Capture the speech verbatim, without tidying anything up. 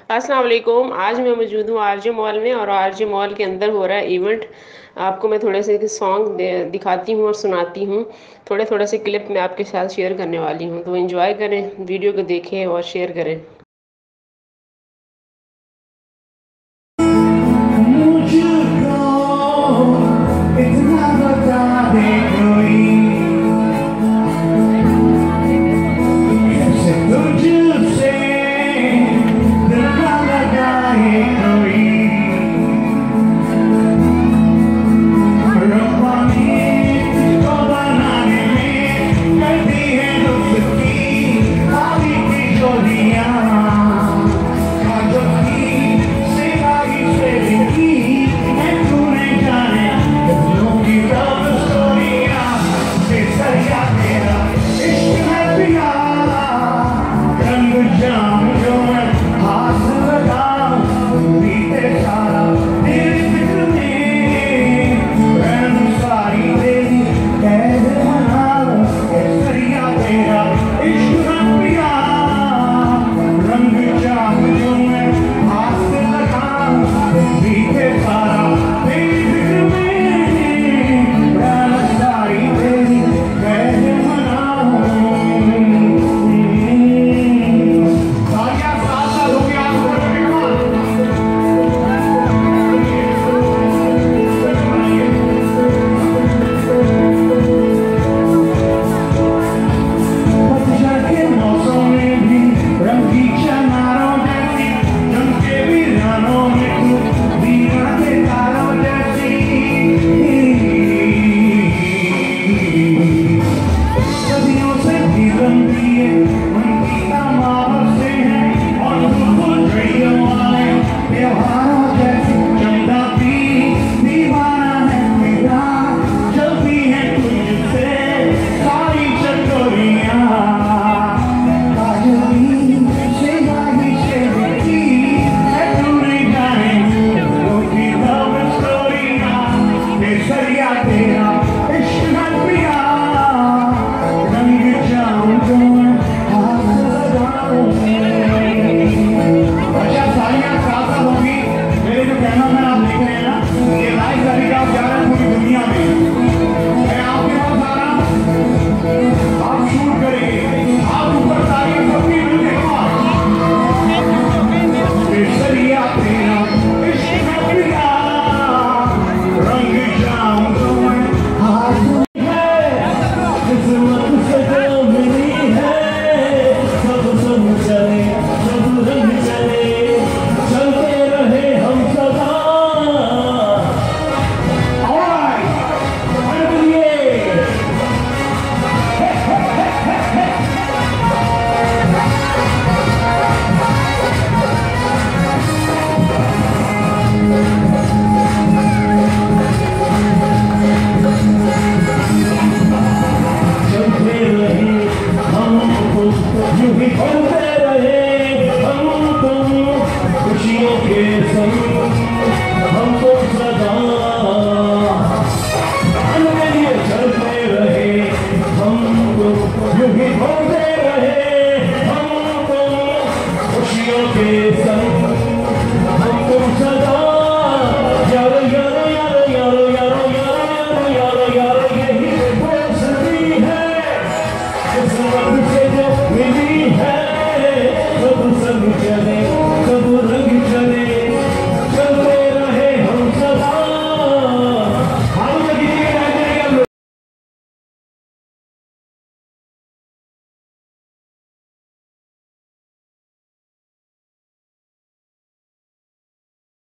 अस्सलाम वालेकुम। आज मैं मौजूद हूँ आरजे मॉल में और आरजे मॉल के अंदर हो रहा है इवेंट। आपको मैं थोड़े से सॉन्ग दिखाती हूँ और सुनाती हूँ। थोड़े थोड़े से क्लिप मैं आपके साथ शेयर करने वाली हूँ, तो एंजॉय करें, वीडियो को देखें और शेयर करें। खुशियों के संग